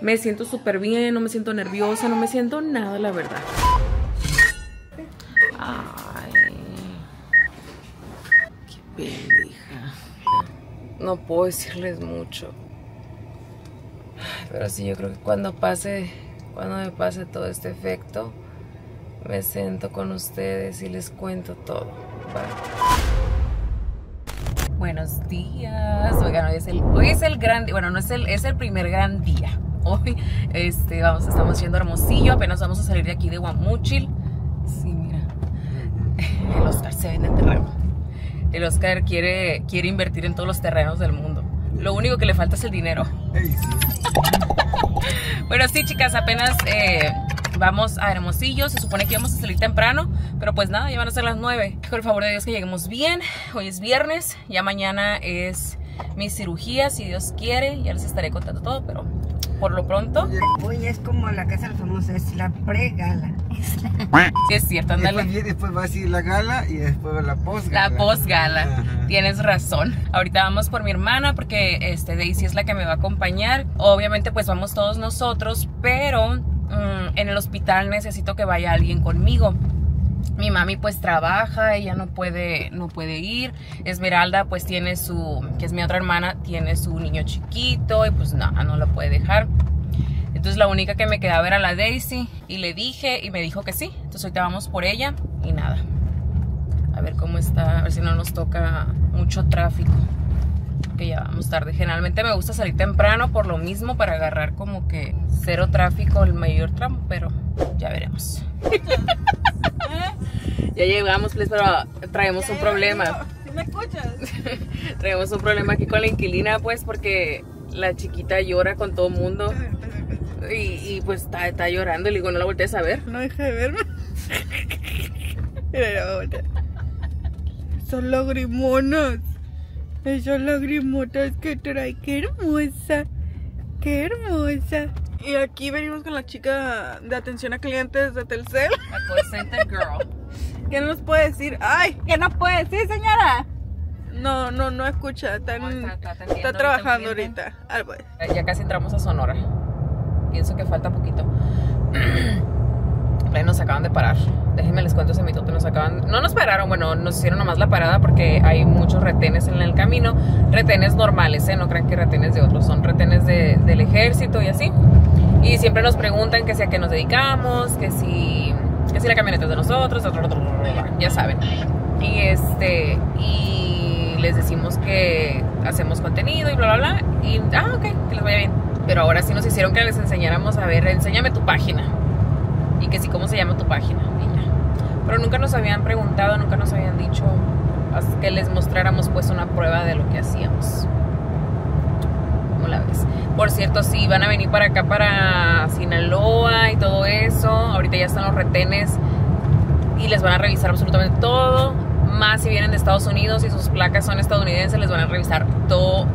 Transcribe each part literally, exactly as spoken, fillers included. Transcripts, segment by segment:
Me siento súper bien, no me siento nerviosa, no me siento nada, la verdad. Ay, qué pendeja. No puedo decirles mucho. Pero sí, yo creo que cuando pase, cuando me pase todo este efecto, me siento con ustedes y les cuento todo. ¿Vale? Buenos días. Oigan, hoy es el, hoy es el gran día. Bueno, no es el, es el primer gran día. Hoy este, vamos, estamos yendo a Hermosillo. Apenas vamos a salir de aquí de Guamúchil. Sí, mira. El Oscar se vende en terreno. El Oscar quiere, quiere invertir en todos los terrenos del mundo. Lo único que le falta es el dinero. Bueno, sí, chicas, apenas eh, vamos a Hermosillo. Se supone que íbamos a salir temprano, pero pues nada, ya van a ser las nueve. Con el favor de Dios que lleguemos bien. Hoy es viernes, ya mañana es mi cirugía, si Dios quiere. Ya les estaré contando todo, pero por lo pronto... Hoy es como la casa de los famosos, es la pre-gala. Sí, es cierto, ándale. Después, después va a ser la gala y después la post-gala. La post-gala, tienes razón. Ahorita vamos por mi hermana porque este, Daisy es la que me va a acompañar. Obviamente pues vamos todos nosotros, pero mmm, en el hospital necesito que vaya alguien conmigo. Mi mami pues trabaja, ella no puede, no puede ir. Esmeralda pues tiene su, que es mi otra hermana, tiene su niño chiquito y pues no, no lo puede dejar. Entonces la única que me quedaba era la Daisy y le dije y me dijo que sí. Entonces ahorita vamos por ella y nada. A ver cómo está, a ver si no nos toca mucho tráfico. Que ya vamos tarde. Generalmente me gusta salir temprano por lo mismo para agarrar como que cero tráfico el mayor tramo, pero ya veremos. Ya llegamos, pues, pero traemos un problema. ¿Sí me escuchas? Traemos un problema aquí con la inquilina, pues, porque la chiquita llora con todo el mundo. Y, y pues está, está llorando. Y le digo, no la voltees a ver. No deja de verme. Mira, ya va a voltear. Son lagrimonas. Esas lagrimotas que trae. Qué hermosa. Qué hermosa. Y aquí venimos con la chica de atención a clientes de Telcel. La call center girl. ¿Qué nos puede decir? ¡Ay! ¿Qué nos puede decir, señora? No, no, no escucha. Está, No, en, está, está, está trabajando ahorita. Ah, pues. Ya casi entramos a Sonora. Pienso que falta poquito. Nos acaban de parar. Déjenme les cuento ese mitote. Nos acaban... No nos pararon, bueno, nos hicieron nomás la parada porque hay muchos retenes en el camino. Retenes normales, ¿eh? No crean que retenes de otros. Son retenes de, del ejército y así. Y siempre nos preguntan que si a qué nos dedicamos, que si... Que si la camioneta es de nosotros, ya saben. Y este... Y les decimos que hacemos contenido y bla, bla, bla. Y... Ah, ok, que les vaya bien. Pero ahora sí nos hicieron que les enseñáramos, a ver, enséñame tu página. Y que sí, ¿cómo se llama tu página, niña? Pero nunca nos habían preguntado, nunca nos habían dicho que les mostráramos pues una prueba de lo que hacíamos. ¿Cómo la ves? Por cierto, sí, van a venir para acá, para Sinaloa y todo eso. Ahorita ya están los retenes y les van a revisar absolutamente todo. Más si vienen de Estados Unidos y sus placas son estadounidenses, les van a revisar todo.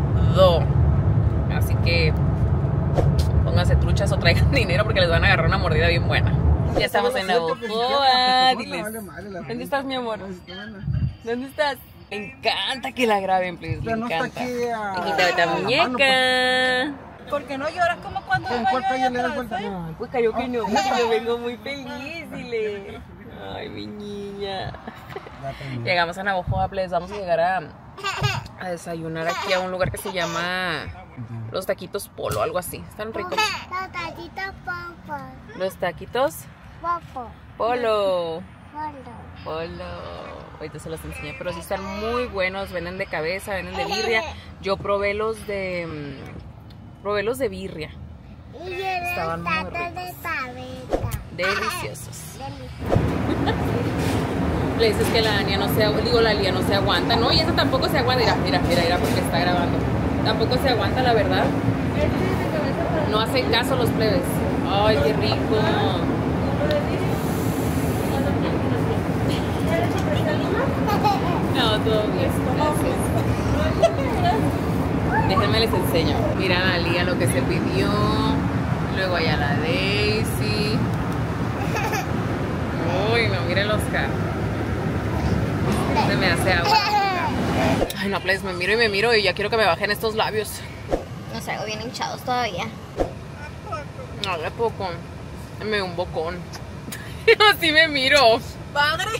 Así que pónganse truchas o traigan dinero porque les van a agarrar una mordida bien buena. Ya estamos en la Bojoa. Diles. ¿Dónde estás, mi amor? ¿Dónde estás? Me encanta que la graben, please. Me encanta. Esta muñeca. ¿Por qué no lloras como cuando ¿En cuál calle le das vuelta? Ay, pues cayó que no, yo vengo muy feliz, dile. Ay, mi niña. Llegamos a Navojoa, please. Vamos a llegar a, a desayunar aquí a un lugar que se llama Los Taquitos Polo, algo así. Están ricos. Los taquitos Polo. Los taquitos Popo. Polo. Polo. Polo. Ahorita se los enseñé, pero sí están muy buenos. Venden de cabeza, venden de birria. Yo probé los de... Probé los de birria. Y yo Estaban muy los ricos. de cabeza. Deliciosos. Delicioso. Le dices que la Ania no se... Digo, la Lía no se aguanta. No, y esa tampoco se aguanta. Mira, mira, mira, mira, porque está grabando. Tampoco se aguanta, la verdad. No hacen caso los plebes. Ay, qué rico. No, todo bien. Gracias. Déjenme les enseño. Mira a Lía lo que se pidió. Luego allá la Daisy. Uy, no, miren los carros. Se me hace agua. Ay, no, please, me miro y me miro y ya quiero que me bajen estos labios. Nos hago bien hinchados todavía. No, de poco. Me dio un bocón. Así me miro. Padre.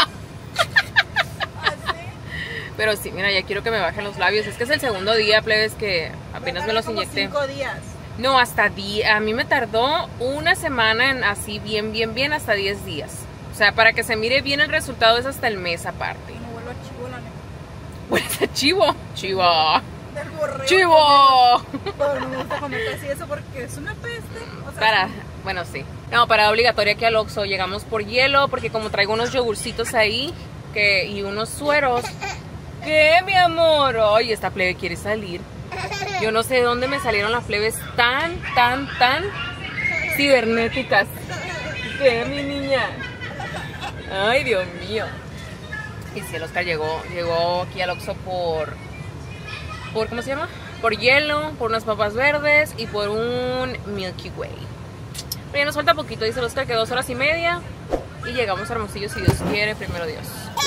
Pero sí, mira, ya quiero que me bajen los labios. Es que es el segundo día, plebes, que apenas me los inyecté. Cinco días. No, hasta día. A mí me tardó una semana en así bien, bien, bien, hasta diez días. O sea, para que se mire bien el resultado es hasta el mes aparte. Me vuelvo a chivo, la neta. Pues a chivo. Chivo. Del borreo. Chivo. Pero no me gusta comer así eso porque es una peste. O sea, Para, bueno, sí. No, parada obligatoria aquí al Oxxo. Llegamos por hielo porque como traigo unos yogurcitos ahí que, y unos sueros. ¿Qué, mi amor? Ay, esta plebe quiere salir. Yo no sé de dónde me salieron las plebes tan, tan, tan cibernéticas. ¿Qué, mi niña? Ay, Dios mío. Y si el Oscar llegó, llegó aquí al Oxxo por, por, ¿cómo se llama? Por hielo, por unas papas verdes y por un Milky Way. Pero ya nos falta poquito, dice el Oscar, que dos horas y media. Y llegamos a Hermosillo si Dios quiere, primero Dios.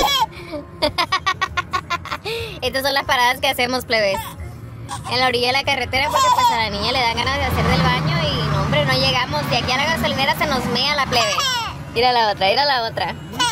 Estas son las paradas que hacemos, plebes. En la orilla de la carretera porque pues a la niña le dan ganas de hacer del baño y no, hombre, no llegamos. De aquí a la gasolinera se nos mea la plebe. Mira la otra, mira la otra.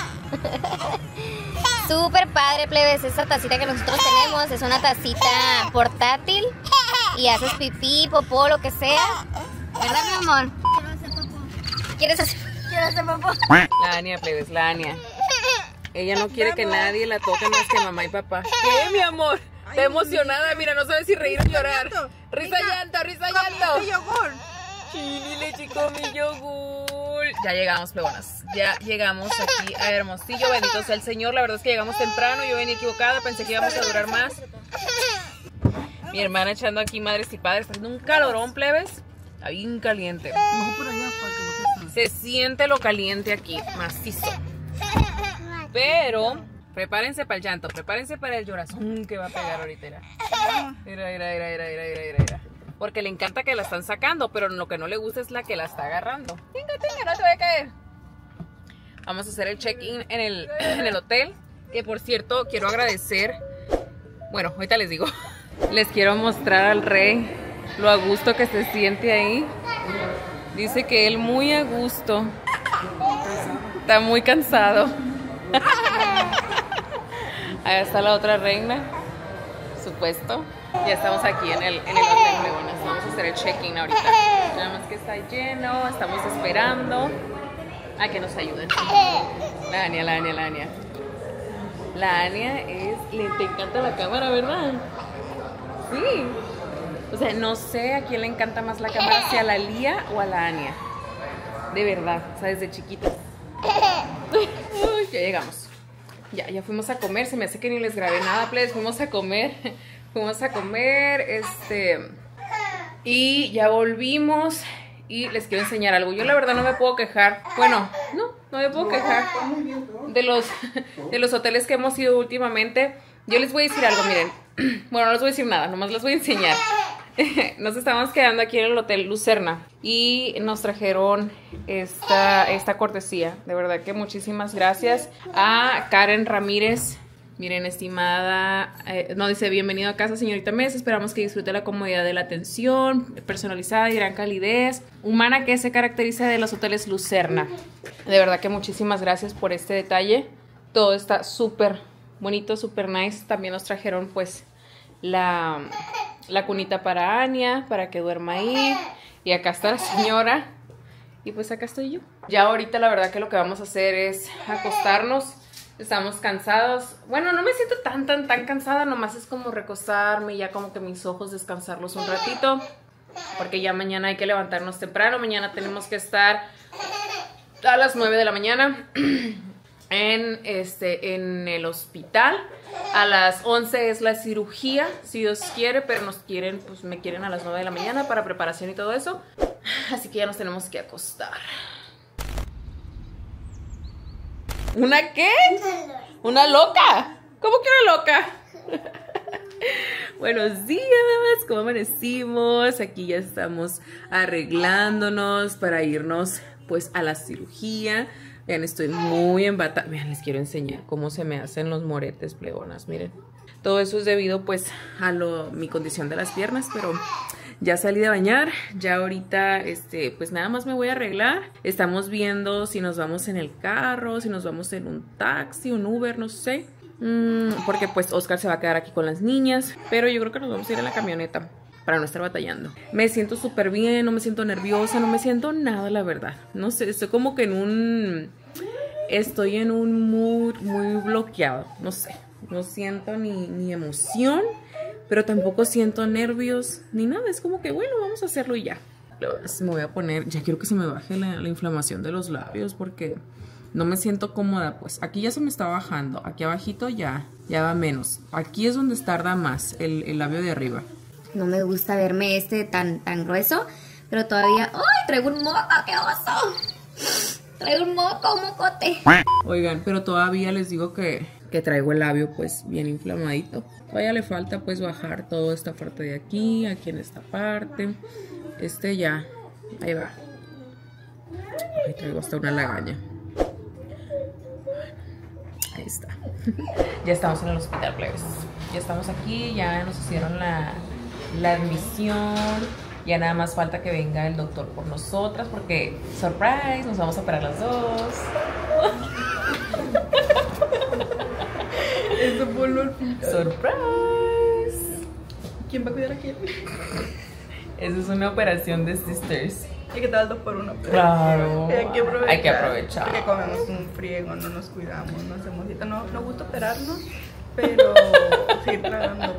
Súper padre, plebes. Esta tacita que nosotros tenemos es una tacita portátil y haces pipí, popó, lo que sea. ¿Verdad, mi amor? ¿Quieres hacer, ¿Quieres hacer popó? La Ania, plebes, la Ania. Ella no quiere que nadie la toque más que mamá y papá. ¿Qué, mi amor? Está emocionada, mira, no sabe si reír o llorar. Risa llanto, risa llanto. mi yogur. Chili, leche con mi yogur. Ya llegamos, plebonas. Ya llegamos aquí a Hermosillo. Bendito sea el Señor. La verdad es que llegamos temprano. Yo venía equivocada. Pensé que íbamos a durar más. Mi hermana echando aquí madres y padres. Está haciendo un calorón, plebes. Está bien caliente. Se siente lo caliente aquí, macizo. Pero prepárense para el llanto, prepárense para el llorazón que va a pegar ahorita. Mira, mira, mira, mira, mira, mira, mira. Porque le encanta que la están sacando, pero lo que no le gusta es la que la está agarrando. Tenga, tenga, no te voy a caer. Vamos a hacer el check-in en el, en el hotel. Que por cierto, quiero agradecer. Bueno, ahorita les digo. Les quiero mostrar al rey lo a gusto que se siente ahí. Dice que él muy a gusto. Está muy cansado. Ahí está la otra reina, supuesto. Ya estamos aquí en el, en el hotel Leonas. Vamos a hacer el check-in ahorita. Nada más que está lleno, estamos esperando a que nos ayuden. La Ania, la Ania, la Ania. La Ania es, le te encanta la cámara, ¿verdad? Sí. O sea, no sé a quién le encanta más la cámara, si a la Lía o a la Ania. De verdad, o sea, desde chiquitas. Uy, ya llegamos. Ya, ya fuimos a comer. Se me hace que ni les grabé nada, please. Fuimos a comer. Fuimos a comer. Este. Y ya volvimos. Y les quiero enseñar algo. Yo la verdad no me puedo quejar. Bueno, no, no me puedo quejar de los, de los hoteles que hemos ido últimamente. Yo les voy a decir algo, miren. Bueno, no les voy a decir nada, nomás les voy a enseñar. Nos estábamos quedando aquí en el Hotel Lucerna y nos trajeron esta, esta cortesía. De verdad que muchísimas gracias a Karen Ramírez. Miren, estimada, eh, nos dice: bienvenido a casa, señorita Mesa. Esperamos que disfrute la comodidad de la atención personalizada y gran calidez humana que se caracteriza de los hoteles Lucerna. De verdad que muchísimas gracias por este detalle. Todo está súper bonito, súper nice. También nos trajeron pues la... la cunita para Ania, para que duerma ahí. Y acá está la señora. Y pues acá estoy yo. Ya ahorita la verdad que lo que vamos a hacer es acostarnos. Estamos cansados. Bueno, no me siento tan, tan, tan cansada. Nomás es como recostarme y ya como que mis ojos descansarlos un ratito. Porque ya mañana hay que levantarnos temprano. Mañana tenemos que estar a las nueve de la mañana en, este, en el hospital. A las once es la cirugía, si Dios quiere, pero nos quieren, pues me quieren a las nueve de la mañana para preparación y todo eso. Así que ya nos tenemos que acostar. ¿Una qué? ¿Una loca? ¿Cómo que una loca? Buenos días, ¿cómo amanecimos? Aquí ya estamos arreglándonos para irnos pues a la cirugía. Vean, estoy muy embatada. Vean, les quiero enseñar cómo se me hacen los moretes, plebonas. Miren, todo eso es debido pues a lo, mi condición de las piernas, pero Ya salí de bañar, ya ahorita, este, pues nada más me voy a arreglar. Estamos viendo si nos vamos en el carro, si nos vamos en un taxi, un Uber, no sé. Mm, porque pues Oscar se va a quedar aquí con las niñas, pero yo creo que nos vamos a ir en la camioneta para no estar batallando. Me siento súper bien, no me siento nerviosa, no me siento nada, la verdad. No sé, estoy como que en un... Estoy en un mood muy bloqueado, no sé. No siento ni, ni emoción, pero tampoco siento nervios ni nada. Es como que, bueno, vamos a hacerlo y ya. Me voy a poner, ya quiero que se me baje la, la inflamación de los labios porque no me siento cómoda. Pues aquí ya se me está bajando, aquí abajito ya, ya va menos. Aquí es donde tarda más el, el labio de arriba. No me gusta verme este tan, tan grueso, pero todavía... ¡Ay! Traigo un moco, qué oso. Traigo un moco, un mocote. Oigan, pero todavía les digo que, que traigo el labio pues bien inflamadito. Todavía le falta pues bajar toda esta parte de aquí, aquí en esta parte. Este ya, ahí va. Ahí traigo hasta una lagaña. Ahí está. Ya estamos en el hospital, plebes. Ya estamos aquí, ya nos hicieron la, la admisión. Ya nada más falta que venga el doctor por nosotras porque, surprise, nos vamos a operar las dos. Eso fue lo Surprise. ¿Quién va a cuidar a quién? Esa es una operación de sisters. ¿Y qué tal dos por uno? Claro. Hay que aprovechar. Hay que aprovechar. Porque comemos un friego, no nos cuidamos, no hacemos cita. No nos gusta operarnos, pero seguir tragando.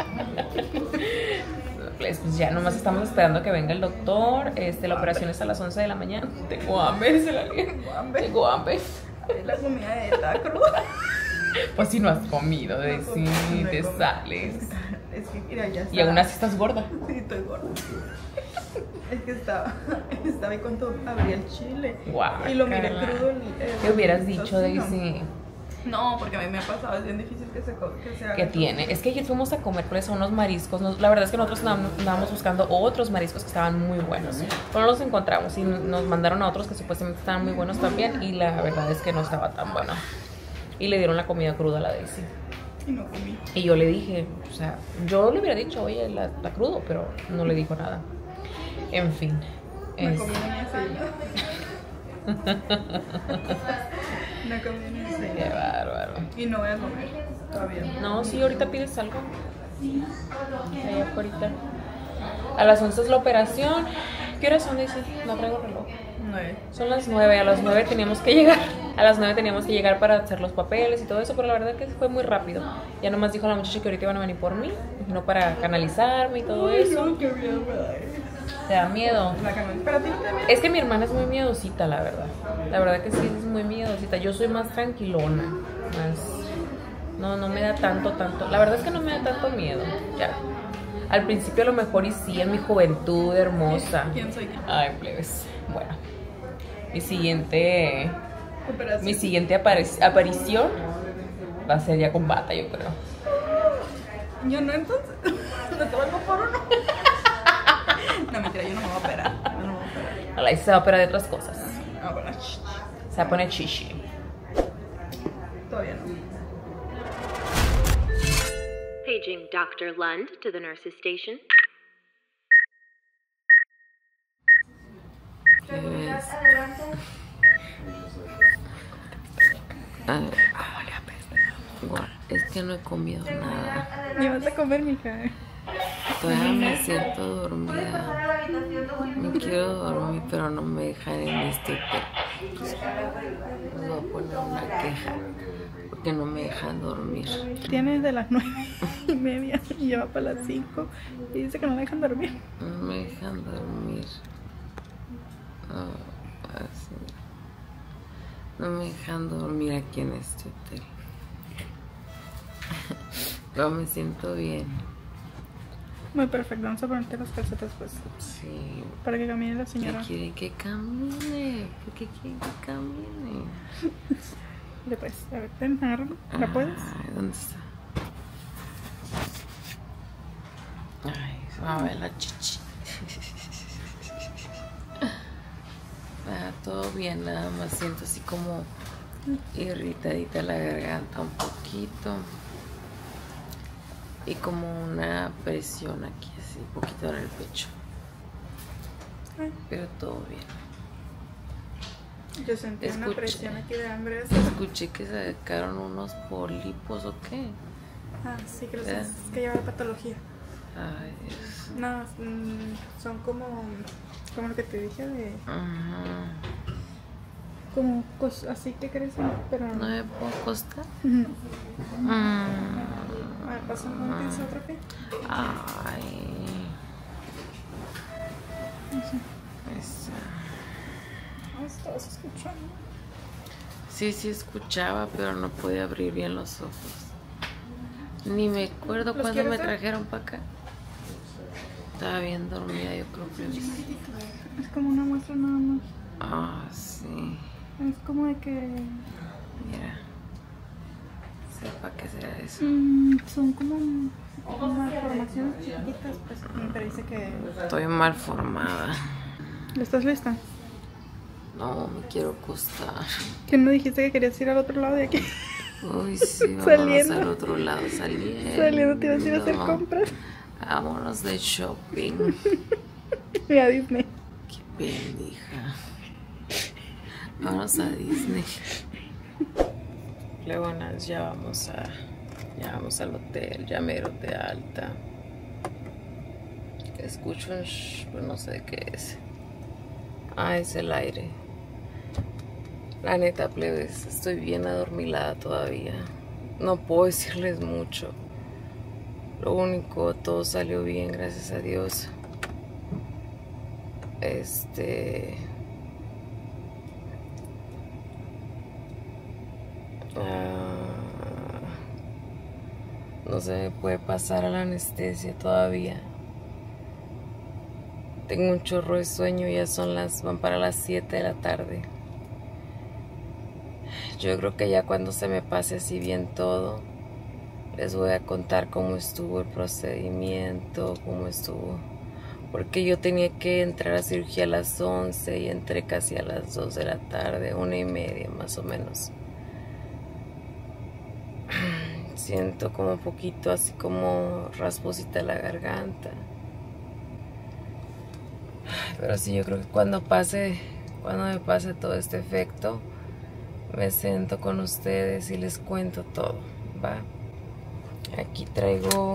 Pues, pues ya nomás estamos esperando que venga el doctor. Este, la operación es a las once de la mañana. Tengo hambre, se la Tengo hambre. Tengo hambre. Es la comida de está cruda. Pues si no has comido, de No sí, comí, no te comí. sales. Es que mira, ya está. Y aún así estás gorda. Sí, estoy gorda. Es que estaba, estaba ahí cuando abrí el chile. Guácala. Y lo miré crudo. el- el- ¿Qué hubieras el dicho, tocino. Daisy? No, porque a mí me ha pasado, es bien difícil que se, co- que se haga. Que tiene. Es que ayer fuimos a comer pues unos mariscos. Nos- la verdad es que nosotros andábamos andábamos buscando otros mariscos que estaban muy buenos. Pero no los encontramos y nos mandaron a otros que supuestamente estaban muy buenos también. Y la verdad es que no estaba tan bueno. Y le dieron la comida cruda a la Daisy. Y no comí. Y yo le dije, o sea, yo le hubiera dicho, oye, la- está crudo, pero no le dijo nada. En fin. No es- comí ni así. No comí ni así. Qué bárbaro. Y no voy a comer todavía. No, sí, ahorita pides algo. Ahí ahorita. A las once es la operación. ¿Qué horas son, Daisy? No traigo reloj. Nueve. Son las nueve, a las nueve teníamos que llegar. A las nueve teníamos que llegar para hacer los papeles y todo eso, pero la verdad que fue muy rápido. Ya nomás dijo la muchacha que ahorita iban a venir por mí, no para canalizarme y todo eso. No, qué miedo me da. ¿Te da miedo? La canal. Pero a ti no te da miedo. Es que mi hermana es muy miedosita, la verdad. La verdad que sí, es muy miedosita. Yo soy más tranquilona, más... No, no me da tanto, tanto... La verdad es que no me da tanto miedo, ya. Al principio a lo mejor y sí, en mi juventud hermosa. ¿Quién soy? Ay, plebes. Bueno, mi siguiente... Operación. Mi siguiente apari- aparición va a ser ya con bata, yo creo. Yo no, entonces. No te vuelvo por uno. No, mentira, yo no me voy a operar. Yo no me voy a operar. A la se va a operar de otras cosas. Ah, bueno, ch- Se va a poner chichi. todavía no. Paging Doctor Lund to the nurse's station. Es que no he comido nada. ¿Y vas a comer, mija? Todavía me siento dormida. Me quiero dormir, pero no me dejan en este hotel. Me voy a poner una queja porque no me dejan dormir. Tienes de las nueve y media y ya va para las cinco y dice que no me dejan dormir. No me dejan dormir. No, así. No me dejan dormir aquí en este hotel. Pero me siento bien. Muy perfecto, vamos a ponerte las calcetas pues Sí. para que camine la ¿Qué señora. quieren que camine? ¿Por qué quieren que camine? Después, a ver, ten, agárralo. ¿La puedes? Ay, ¿dónde está? Ay, se va a ver la chichi. Ah, todo bien, nada más siento así como irritadita la garganta un poquito. y como una presión aquí, así, un poquito en el pecho. Pero todo bien. Yo sentí Escuché. una presión aquí de hambre. Escuché que sacaron unos pólipos o qué. Ah, sí, creo que ¿Eh? es que lleva patología. Ay, Dios. No, mm, son como, como lo que te dije de, Ajá. como cos, así que crecen, pero ¿No me puedo acostar? no. Mm. A ver, pasa un ¿tienes otro qué? Ay. Esa. Ah, estabas escuchando. Sí, sí escuchaba, pero no podía abrir bien los ojos. Ni me acuerdo ¿Los cuándo quieres me ver? trajeron para acá. Estaba bien dormida, yo creo que Es como una muestra nada más. Ah, sí. Es como de que Mira. Sepa qué será eso. mm, son como unas formaciones chiquitas, pues pero dice que... Estoy mal formada. ¿Estás lista? No, me quiero acostar. ¿Que no dijiste que querías ir al otro lado de aquí? Uy, sí, vámonos Saliendo. al otro lado, saliendo. Saliendo te ibas a ir a hacer compras. Vámonos de shopping. Y a Disney. Qué pendeja. Vámonos a Disney. Luego nas, ya vamos a. Ya vamos al hotel, ya mero de alta. Escucho un shh, pero no sé qué es. Ah, es el aire. La neta, plebes, estoy bien adormilada todavía. No puedo decirles mucho. Lo único, todo salió bien, gracias a Dios. Este... Ah, no se me puede pasar a la anestesia todavía. Tengo un chorro de sueño, ya son las, van para las siete de la tarde. Yo creo que ya cuando se me pase así bien todo, les voy a contar cómo estuvo el procedimiento, cómo estuvo. Porque yo tenía que entrar a cirugía a las once y entré casi a las dos de la tarde, una y media más o menos. Siento como un poquito así como rasposita la garganta. Pero sí, yo creo que cuando pase, cuando me pase todo este efecto, me siento con ustedes y les cuento todo, ¿va? Aquí traigo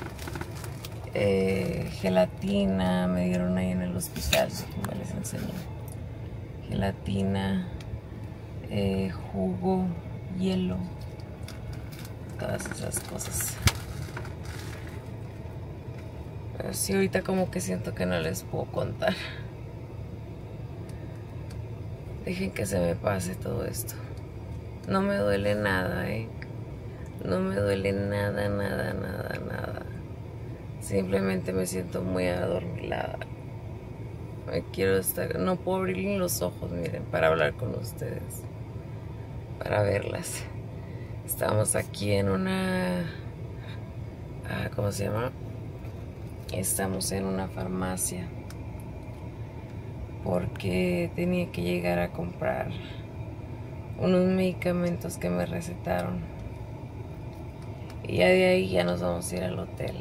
eh, gelatina, me dieron ahí en el hospital, como les enseñé. Gelatina, eh, jugo, hielo, todas esas cosas. Pero sí, ahorita como que siento que no les puedo contar. Dejen que se me pase todo esto. No me duele nada, ¿eh? No me duele nada, nada, nada, nada. Simplemente me siento muy adormilada. Me quiero estar... No puedo abrir los ojos, miren, para hablar con ustedes. Para verlas. Estamos aquí en una... Ah, ¿cómo se llama? Estamos en una farmacia. Porque tenía que llegar a comprar unos medicamentos que me recetaron. Y ya de ahí ya nos vamos a ir al hotel.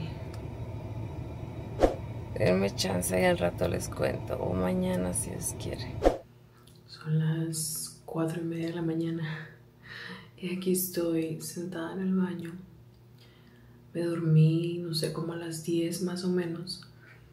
Denme chance y al rato les cuento. O mañana si Dios quiere. Son las cuatro y media de la mañana. Y aquí estoy sentada en el baño. Me dormí, no sé, como a las diez más o menos.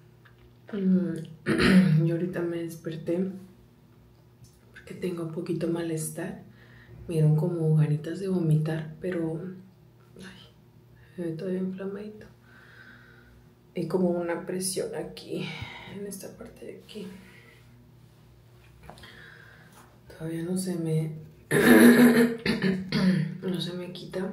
Y ahorita me desperté porque tengo un poquito malestar. Me dieron como ganitas de vomitar, pero ay, me ve todavía inflamadito. Hay como una presión aquí, en esta parte de aquí. Todavía no se me no se me quita.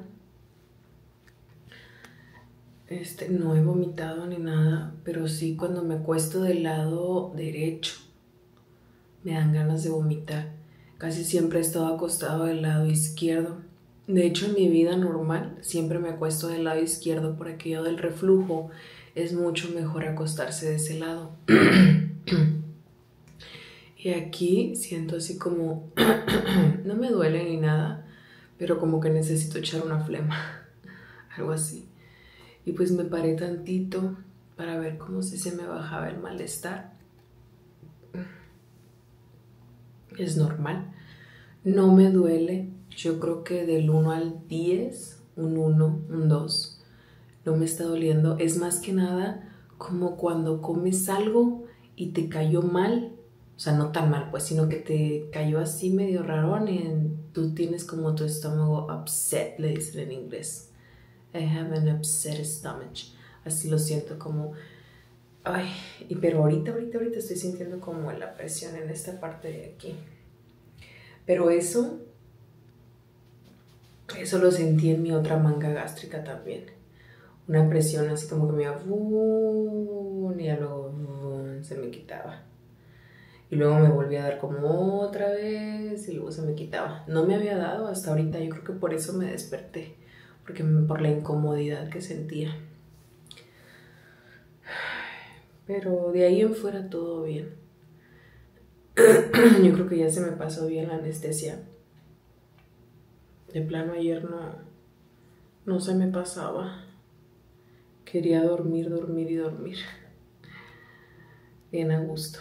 Este, no he vomitado ni nada, pero sí cuando me acuesto del lado derecho me dan ganas de vomitar. Casi siempre he estado acostado del lado izquierdo. De hecho, en mi vida normal siempre me acuesto del lado izquierdo por aquello del reflujo. Es mucho mejor acostarse de ese lado. Y aquí siento así como... no me duele ni nada, pero como que necesito echar una flema. Algo así. Y pues me paré tantito para ver cómo si se me bajaba el malestar. Es normal. No me duele. Yo creo que del uno al diez, un uno, un dos, no me está doliendo. Es más que nada como cuando comes algo y te cayó mal. O sea, no tan mal, pues, sino que te cayó así medio rarón y tú tienes como tu estómago upset, le dicen en inglés. I have an upset stomach. Así lo siento como... Ay, y pero ahorita, ahorita, ahorita estoy sintiendo como la presión en esta parte de aquí. Pero eso... Eso lo sentí en mi otra manga gástrica también. Una presión así como que me iba... Y ya luego se me quitaba. Y luego me volví a dar como otra vez y luego se me quitaba. No me había dado hasta ahorita. Yo creo que por eso me desperté. Porque por la incomodidad que sentía. Pero de ahí en fuera todo bien. Yo creo que ya se me pasó bien la anestesia. De plano ayer no, no se me pasaba. Quería dormir, dormir y dormir. Bien a gusto.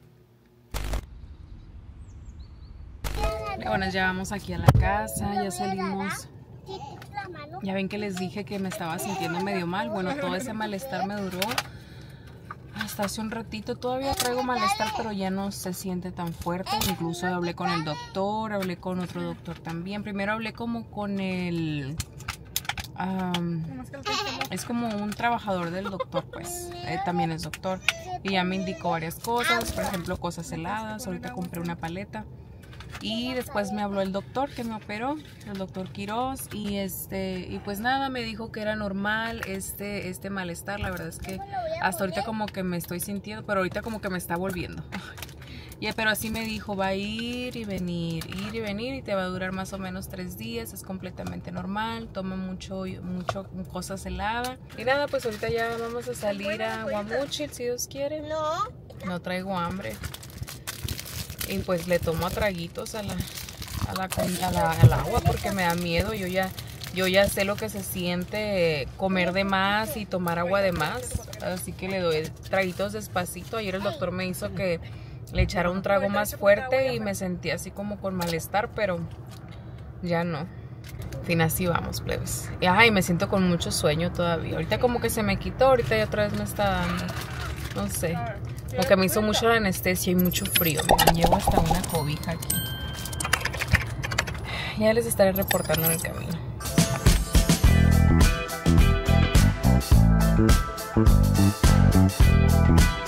Bueno, ya vamos aquí a la casa, ya salimos. Ya ven que les dije que me estaba sintiendo medio mal. Bueno, todo ese malestar me duró hasta hace un ratito. Todavía traigo malestar, pero ya no se siente tan fuerte. Incluso hablé con el doctor, hablé con otro doctor también. Primero hablé como con el... Um, es como un trabajador del doctor, pues. Él también es doctor. Y ya me indicó varias cosas, por ejemplo, cosas heladas. Ahorita compré una paleta. Y después me habló el doctor que me operó, el doctor Quiroz, y este y pues nada, me dijo que era normal este, este malestar. La verdad es que hasta ahorita como que me estoy sintiendo, pero ahorita como que me está volviendo. Yeah, pero así me dijo, va a ir y venir, ir y venir, y te va a durar más o menos tres días, es completamente normal, toma mucho, mucho cosas heladas. Y nada, pues ahorita ya vamos a salir a Guamuchil, si Dios quiere. No. No traigo hambre. Y pues le tomo traguitos a la, a la, a la, al agua porque me da miedo. Yo ya, yo ya sé lo que se siente comer de más y tomar agua de más. Así que le doy traguitos despacito. Ayer el doctor me hizo que le echara un trago más fuerte y me sentí así como con malestar, pero ya no. En fin, así vamos, plebes. Y ay, me siento con mucho sueño todavía. Ahorita como que se me quitó, ahorita ya otra vez me está dando. No sé. Porque me hizo mucho la anestesia y mucho frío. Me llevo hasta una cobija aquí. Ya les estaré reportando en el camino.